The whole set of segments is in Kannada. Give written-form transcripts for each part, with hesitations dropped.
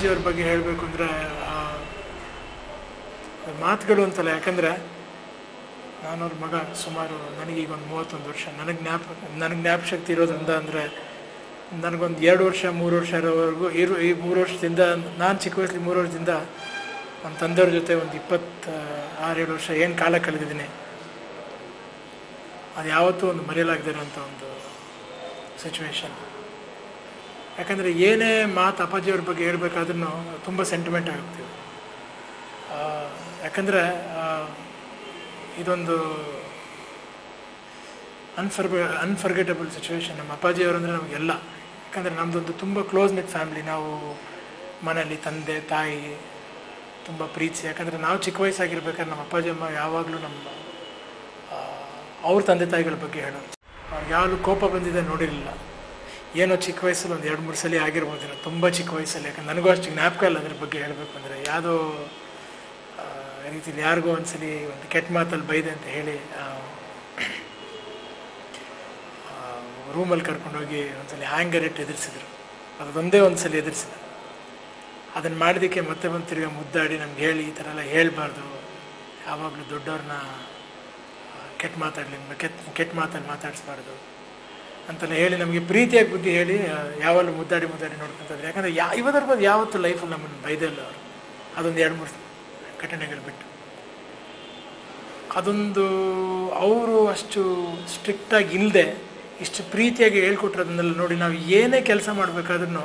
ಅಪ್ಪಾಜಿಯವ್ರ ಬಗ್ಗೆ ಹೇಳಬೇಕು ಅಂದರೆ ಮಾತುಗಳು ಅಂತಲ್ಲ. ಯಾಕಂದರೆ ನಾನವ್ರ ಮಗ ಸುಮಾರು ನನಗೀಗ ಒಂದು 31 ವರ್ಷ. ನನಗೆ ಜ್ಞಾಪಶಕ್ತಿ ಇರೋದ್ರಿಂದ ಅಂದರೆ ನನಗೊಂದು 2 ವರ್ಷ 3 ವರ್ಷ ಇರೋವರೆಗೂ ಈ 3 ವರ್ಷದಿಂದ ನಾನು ಚಿಕ್ಕ ವಯಸ್ಸಲ್ಲಿ 3 ವರ್ಷದಿಂದ ನಮ್ಮ ತಂದೆಯವ್ರ ಜೊತೆ ಒಂದು 26-7 ವರ್ಷ ಏನು ಕಾಲ ಕಳೆದಿದ್ದೀನಿ, ಅದು ಯಾವತ್ತೂ ಒಂದು ಮರೆಯಲಾಗದಿರೋಂಥ ಒಂದು ಸಿಚುವೇಶನ್. ಯಾಕಂದರೆ ಏನೇ ಮಾತು ಅಪ್ಪಾಜಿಯವ್ರ ಬಗ್ಗೆ ಹೇಳ್ಬೇಕಾದ್ರೂ ತುಂಬ ಸೆಂಟಿಮೆಂಟ್ ಆಗುತ್ತೀವಿ. ಯಾಕಂದರೆ ಇದೊಂದು ಅನ್ಫರ್ಗೆಟಬಲ್ ಸಿಚುವೇಶನ್. ನಮ್ಮ ಅಪ್ಪಾಜಿಯವರು ನಮಗೆಲ್ಲ. ಯಾಕಂದರೆ ನಮ್ಮದೊಂದು ತುಂಬ ಕ್ಲೋಸ್ ನೆಟ್ ಫ್ಯಾಮಿಲಿ. ನಾವು ಮನೇಲಿ ತಂದೆ ತಾಯಿ ತುಂಬ ಪ್ರೀತಿ. ಯಾಕಂದರೆ ನಾವು ಚಿಕ್ಕ ವಯಸ್ಸಾಗಿರ್ಬೇಕಾದ್ರೆ ನಮ್ಮ ಅಪ್ಪಾಜಿ ಅಮ್ಮ ಯಾವಾಗಲೂ ಅವ್ರ ತಂದೆ ತಾಯಿಗಳ ಬಗ್ಗೆ ಹೇಳೋರು. ಅವ್ರಿಗೆ ಯಾವಾಗಲೂ ಕೋಪ ಬಂದಿದೆ ನೋಡಿರಲಿಲ್ಲ. ಏನೋ ಚಿಕ್ಕ ವಯಸ್ಸಲ್ಲಿ ಒಂದು 2-3 ಸಲ ಆಗಿರ್ಬೋದು, ತುಂಬ ಚಿಕ್ಕ ವಯಸ್ಸಲ್ಲಿ. ಯಾಕಂದ್ರೆ ನನಗೂ ಅಷ್ಟು ಜ್ಞಾಪಕ ಇಲ್ಲ ಅದ್ರ ಬಗ್ಗೆ ಹೇಳಬೇಕು ಅಂದರೆ. ಯಾವುದೋ ರೀತಿಲಿ ಯಾರಿಗೋ ಒಂದ್ಸಲಿ ಒಂದು ಕೆಟ್ಟ ಮಾತಲ್ಲಿ ಬೈದೆ ಅಂತ ಹೇಳಿ ರೂಮಲ್ಲಿ ಕರ್ಕೊಂಡೋಗಿ ಒಂದ್ಸಲಿ ಹ್ಯಾಂಗರ್ ಇಟ್ಟು ಎದುರಿಸಿದ್ರು. ಅದೊಂದೇ ಒಂದ್ಸಲಿ ಎದುರಿಸಿದ್ರು. ಅದನ್ನು ಮಾಡಿದ್ದಕ್ಕೆ ಮತ್ತೆ ಬಂದು ತಿರ್ಗಿ ಮುದ್ದಾಡಿ ನಮ್ಗೆ ಹೇಳಿ ಈ ಥರ ಎಲ್ಲ ಹೇಳಬಾರ್ದು, ಯಾವಾಗಲೂ ದೊಡ್ಡವ್ರನ್ನ ಕೆಟ್ಟ ಮಾತಲ್ಲಿ ಮಾತಾಡಿಸ್ಬಾರ್ದು ಅಂತೆಲ್ಲ ಹೇಳಿ ನಮಗೆ ಪ್ರೀತಿಯಾಗಿ ಬುದ್ಧಿ ಹೇಳಿ ಯಾವಾಗಲೂ ಮುದ್ದಾಡಿ ನೋಡ್ಕೊತಾರೆ. ಯಾಕಂದರೆ ಇವತ್ತರ ಬಗ್ಗೆ ಯಾವತ್ತೂ ಲೈಫಲ್ಲಿ ನಮ್ಮನ್ನು ಬೈದಲ್ಲ ಅವರು. ಅದೊಂದು 2-3 ಘಟನೆಗಳು ಬಿಟ್ಟು ಅದೊಂದು ಅವರು ಅಷ್ಟು ಸ್ಟ್ರಿಕ್ಟಾಗಿ ಇಲ್ಲದೆ ಇಷ್ಟು ಪ್ರೀತಿಯಾಗಿ ಹೇಳ್ಕೊಟ್ರೋದನ್ನೆಲ್ಲ ನೋಡಿ ನಾವು ಏನೇ ಕೆಲಸ ಮಾಡಬೇಕಾದ್ರೂ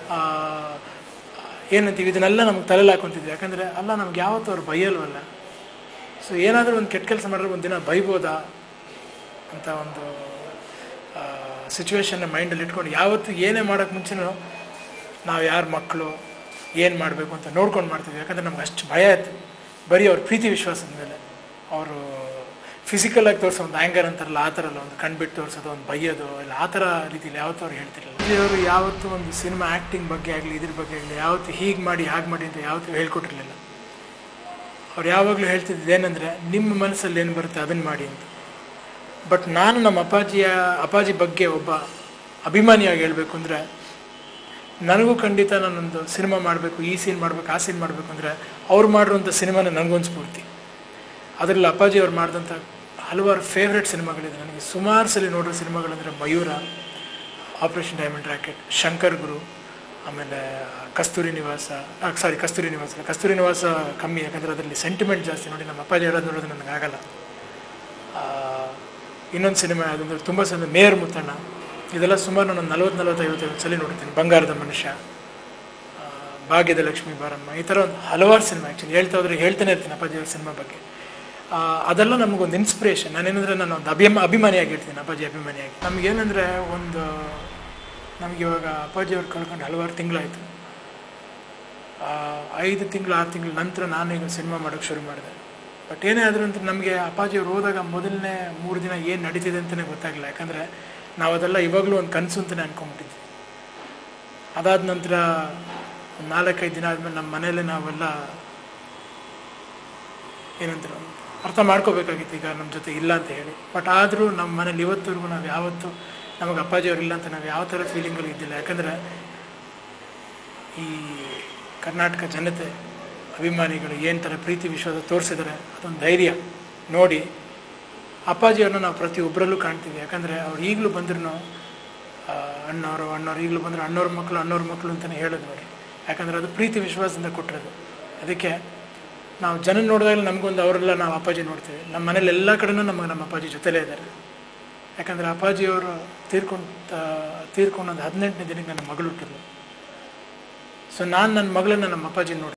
ಏನಂತೀವಿ ಇದನ್ನೆಲ್ಲ ನಮ್ಗೆ ತಲೆಯಲ್ಲಿ ಹಾಕೊತಿದ್ವಿ. ಯಾಕಂದರೆ ಅಲ್ಲ ನಮ್ಗೆ ಯಾವತ್ತೂ ಅವ್ರು ಬೈಯಲ್ವಲ್ಲ. ಸೊ ಏನಾದರೂ ಒಂದು ಕೆಟ್ಟ ಕೆಲಸ ಮಾಡಿದ್ರೆ ಒಂದು ದಿನ ಬೈಬೋದಾ ಅಂತ ಒಂದು ಸಿಚುವೇಶನ್ನ ಮೈಂಡಲ್ಲಿ ಇಟ್ಕೊಂಡು ಯಾವತ್ತೂ ಏನೇ ಮಾಡೋಕ್ಕೆ ಮುಂಚೆನೂ ನಾವು ಯಾರ ಮಕ್ಕಳು ಏನು ಮಾಡಬೇಕು ಅಂತ ನೋಡ್ಕೊಂಡು ಮಾಡ್ತೀವಿ. ಯಾಕಂದರೆ ನಮ್ಗೆ ಅಷ್ಟು ಭಯ ಆಯ್ತು. ಬರೀ ಅವ್ರ ಪ್ರೀತಿ ವಿಶ್ವಾಸದ ಮೇಲೆ ಅವರು ಫಿಸಿಕಲಾಗಿ ತೋರಿಸೋ ಒಂದು ಆ್ಯಂಗರ್ ಅಂತಾರಲ್ಲ, ಆ ಥರ ಅಲ್ಲ, ಒಂದು ಕಣ್ಬಿಟ್ಟು ತೋರಿಸೋದು, ಒಂದು ಬೈಯೋದು ಇಲ್ಲ, ಆ ಥರ ರೀತಿಯಲ್ಲಿ ಯಾವತ್ತೂ ಅವ್ರು ಹೇಳ್ತಿರಲಿಲ್ಲ. ಅವರು ಯಾವತ್ತೂ ಒಂದು ಸಿನಿಮಾ ಆ್ಯಕ್ಟಿಂಗ್ ಬಗ್ಗೆ ಆಗಲಿ ಇದ್ರ ಬಗ್ಗೆ ಆಗಲಿ ಯಾವತ್ತೂ ಹೀಗೆ ಮಾಡಿ ಹಾಗೆ ಮಾಡಿ ಅಂತ ಯಾವತ್ತೂ ಹೇಳ್ಕೊಟ್ಟಿರಲಿಲ್ಲ. ಅವ್ರು ಯಾವಾಗಲೂ ಹೇಳ್ತಿದ್ದೇನೆಂದರೆ ನಿಮ್ಮ ಮನಸ್ಸಲ್ಲಿ ಏನು ಬರುತ್ತೆ ಅದನ್ನು ಮಾಡಿ ಅಂತ. ಬಟ್ ನಾನು ನಮ್ಮ ಅಪ್ಪಾಜಿ ಬಗ್ಗೆ ಒಬ್ಬ ಅಭಿಮಾನಿಯಾಗಿ ಹೇಳಬೇಕು ಅಂದರೆ ನನಗೂ ಖಂಡಿತ ನಾನೊಂದು ಸಿನಿಮಾ ಮಾಡಬೇಕು, ಈ ಸೀನ್ ಮಾಡಬೇಕು, ಆ ಸೀನ್ ಮಾಡಬೇಕು ಅಂದರೆ ಅವ್ರು ಮಾಡಿರೋಂಥ ಸಿನಿಮಾನ ನನಗೊಂದು ಸ್ಫೂರ್ತಿ. ಅದರಲ್ಲಿ ಅಪ್ಪಾಜಿ ಅವ್ರು ಮಾಡಿದಂಥ ಹಲವಾರು ಫೇವ್ರೆಟ್ ಸಿನಿಮಾಗಳಿದೆ. ನನಗೆ ಸುಮಾರು ಸಲ ನೋಡೋ ಸಿನಿಮಾಗಳಂದರೆ Mayura, operation diamond racket, Shankar Guru, ಆಮೇಲೆ ಕಸ್ತೂರಿ ನಿವಾಸ ಕಮ್ಮಿ. ಯಾಕಂದರೆ ಅದರಲ್ಲಿ ಸೆಂಟಿಮೆಂಟ್ ಜಾಸ್ತಿ. ನೋಡಿ ನಮ್ಮ ಅಪ್ಪಾಜಿ ಹೇಳೋದು ನೋಡೋದು ನನಗಾಗಲ್ಲ. ಇನ್ನೊಂದು ಸಿನಿಮಾ ಯಾವುದಂದ್ರೆ ತುಂಬ ಸಲ ಮೇಯರ್ ಮುತ್ತಣ್ಣ. ಇದೆಲ್ಲ ಸುಮಾರು ನಾನು 40-45 ಸಲ ನೋಡ್ತೀನಿ. ಬಂಗಾರದ ಮನುಷ್ಯ, ಭಾಗ್ಯದ ಲಕ್ಷ್ಮೀ ಬಾರಮ್ಮ, ಈ ಥರ ಒಂದು ಹಲವಾರು ಸಿನಿಮಾ ಆ್ಯಕ್ಚುಲಿ ಹೇಳ್ತಾನೆ ಇರ್ತೀನಿ ಅಪ್ಪಾಜಿಯವ್ರ ಸಿನಿಮಾ ಬಗ್ಗೆ. ಅದೆಲ್ಲ ನಮಗೊಂದು ಇನ್ಸ್ಪಿರೇಷನ್. ನಾನೇನಂದರೆ ನಾನು ಒಂದು ಅಭಿಮಾನಿಯಾಗಿ ಹೇಳ್ತೀನಿ, ಅಪ್ಪಾಜಿ ಅಭಿಮಾನಿಯಾಗಿ. ನಮಗೇನೆಂದರೆ ನಮಗಿವಾಗ ಅಪ್ಪಾಜಿಯವ್ರು ಕಳ್ಕೊಂಡು ಹಲವಾರು ತಿಂಗಳಾಯಿತು. 5 ತಿಂಗಳು 6 ತಿಂಗಳ ನಂತರ ನಾನೀಗ ಸಿನಿಮಾ ಮಾಡೋಕ್ಕೆ ಶುರು ಮಾಡಿದೆ. ಬಟ್ ಏನೇ ಆದರೂ ಅಂತ ನಮಗೆ ಅಪ್ಪಾಜಿಯವ್ರು ಹೋದಾಗ ಮೊದಲನೇ 3 ದಿನ ಏನು ನಡೀತಿದೆ ಅಂತಲೇ ಗೊತ್ತಾಗಲಿಲ್ಲ. ಯಾಕಂದರೆ ನಾವು ಅದೆಲ್ಲ ಇವಾಗಲೂ ಒಂದು ಕನಸು ಅಂತಲೇ ಅಂದ್ಕೊಂಬಿಟ್ಟಿದ್ವಿ. ಅದಾದ ನಂತರ 4-5 ದಿನ ಆದಮೇಲೆ ನಮ್ಮ ಮನೆಯಲ್ಲೇ ನಾವೆಲ್ಲ ಏನಂತಾರೆ ಅರ್ಥ ಮಾಡ್ಕೋಬೇಕಾಗಿತ್ತು ಈಗ ನಮ್ಮ ಜೊತೆ ಇಲ್ಲ ಅಂತ ಹೇಳಿ. ಬಟ್ ಆದರೂ ನಮ್ಮ ಮನೇಲಿ ಇವತ್ತವರೆಗೂ ನಾವು ಯಾವತ್ತೂ ನಮಗೆ ಅಪ್ಪಾಜಿಯವ್ರು ಇಲ್ಲ ಅಂತ ನಾವು ಯಾವ ಥರ ಫೀಲಿಂಗಲ್ಲಿ ಇದ್ದಿಲ್ಲ. ಯಾಕಂದರೆ ಈ ಕರ್ನಾಟಕ ಜನತೆ ಅಭಿಮಾನಿಗಳು ಏನು ಥರ ಪ್ರೀತಿ ವಿಶ್ವಾಸ ತೋರಿಸಿದರೆ ಅದೊಂದು ಧೈರ್ಯ ನೋಡಿ ಅಪ್ಪಾಜಿಯವ್ರನ್ನ ನಾವು ಪ್ರತಿಯೊಬ್ಬರಲ್ಲೂ ಕಾಣ್ತೀವಿ. ಯಾಕಂದರೆ ಅವ್ರು ಈಗಲೂ ಬಂದ್ರೂ ಅಣ್ಣವರು ಈಗಲೂ ಬಂದರೆ ಅಣ್ಣವ್ರ ಮಕ್ಕಳು ಅಂತಲೇ ಹೇಳೋದು ನೋಡಿ. ಯಾಕಂದರೆ ಅದು ಪ್ರೀತಿ ವಿಶ್ವಾಸದಿಂದ ಕೊಟ್ಟಿರೋದು. ಅದಕ್ಕೆ ನಾವು ಜನ ನೋಡಿದಾಗ ನಮಗೊಂದು ಅವರೆಲ್ಲ ನಾವು ಅಪ್ಪಾಜಿ ನೋಡ್ತೀವಿ. ನಮ್ಮ ಮನೇಲಿ ಎಲ್ಲ ಕಡೆನೂ ನಮ್ಮ ಅಪ್ಪಾಜಿ ಜೊತೆಲೇ ಇದ್ದಾರೆ. ಯಾಕಂದರೆ ಅಪ್ಪಾಜಿಯವರು ತೀರ್ಕೊಂಡೊಂದು 18ನೇ ದಿನಕ್ಕೆ ನನ್ನ ಮಗಳು ಹುಟ್ಟಿದ್ಲು. ಸೊ ನಾನು ನನ್ನ ಮಗಳನ್ನ ನಮ್ಮ ಅಪ್ಪಾಜಿ ನೋಡಿ